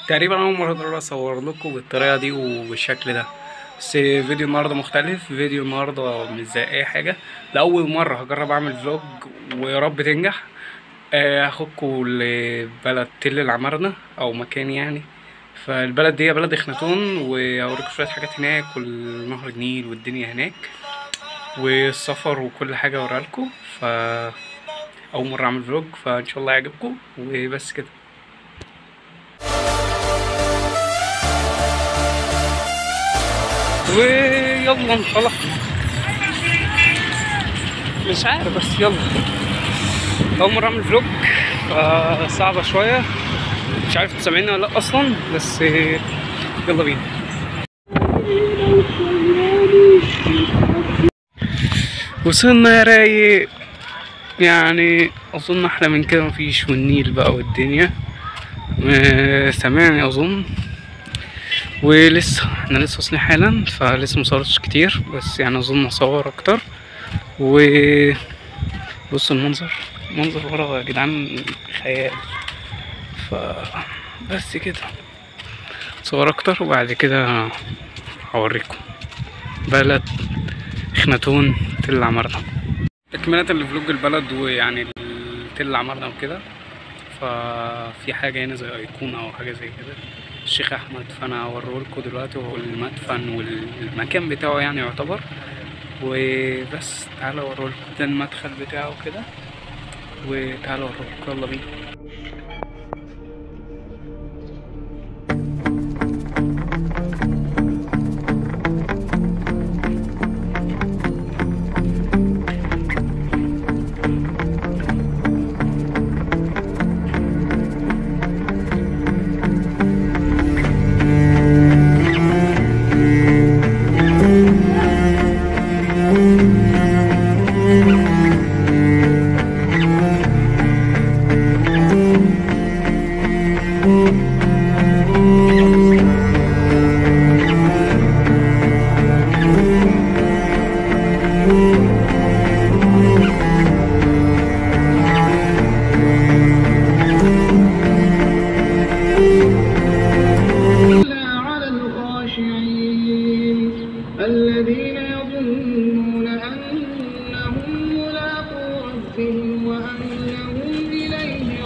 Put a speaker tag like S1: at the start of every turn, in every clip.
S1: تقريبا اول مرة اصور لكم بالطريقة دي وبالشكل ده. بس فيديو النهارده مختلف، فيديو النهارده مش زي اي حاجة. لأول مرة هجرب اعمل فلوج ويا رب تنجح. هاخدكم لبلد تل العمارنة او مكان يعني. فالبلد دي بلد اخناتون، وهوريكم شوية حاجات هناك والنهر النيل والدنيا هناك والسفر وكل حاجة اوريها لكم. اول مرة اعمل فلوج، فان شاء الله يعجبكم وبس كده. ويلا انطلق. مش عارف بس يلا. اول مرة اعمل فلوج فصعبة شوية، مش عارف تسمعيني ولا لا اصلا، بس يلا بينا. وصلنا يا رايق، يعني اظن احلى من كده مفيش، والنيل بقى والدنيا سامعني اظن. ولسه احنا لسه واصلين حالا، فلسه مصورتش كتير، بس يعني اظن اصور اكتر. وبصوا المنظر، منظر ورا يا جدعان خيال. فبس كده صور اكتر وبعد كده هوريكم بلد اخناتون تل العمارنة. تكملة لفلوج البلد ويعني تل العمارنة وكده. ففي حاجة هنا زي أيقونة أو حاجة زي كده، الشيخ أحمد. فأنا هوريهولكوا دلوقتي، وهو المدفن والمكان بتاعه يعني يعتبر. وبس تعالوا أوريهولكوا، ده المدخل بتاعه كده، وتعالوا أوريهولكوا، يلا بينا.
S2: الذين يظنون أنهم ملاقو ربهم وأنهم إليه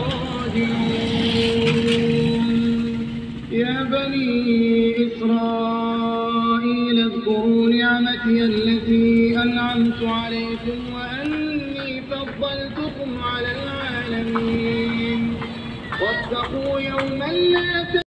S2: راجعون. يا بني إسرائيل اذكروا نعمتي التي أنعمت عليكم وأني فضلتكم على العالمين. واتقوا يوما لا